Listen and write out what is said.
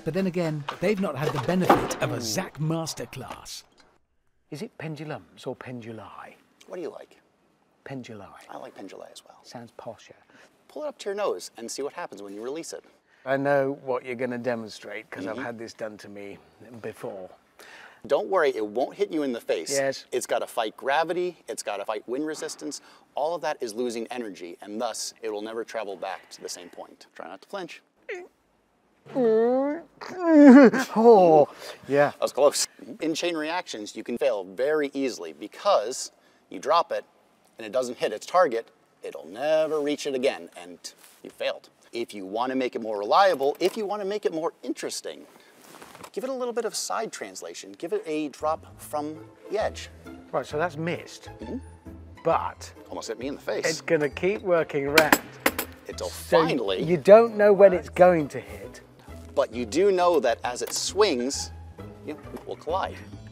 But then again, they've not had the benefit of a Zach masterclass. Is it pendulums or penduli? What do you like? Penduli. I like penduli as well. Sounds posher. Pull it up to your nose and see what happens when you release it. I know what you're going to demonstrate because I've had this done to me before. Don't worry, it won't hit you in the face. Yes. It's got to fight gravity, it's got to fight wind resistance. All of that is losing energy, and thus it will never travel back to the same point. Try not to flinch. Oh, yeah. That was close. In chain reactions, you can fail very easily because you drop it and it doesn't hit its target, it'll never reach it again, and you failed. If you want to make it more reliable, if you want to make it more interesting, give it a little bit of side translation. Give it a drop from the edge. Right, so that's missed. But Almost hit me in the face. it's going to keep working around. Until So finally, you don't know when it's going to hit. but you do know that as it swings, it will collide.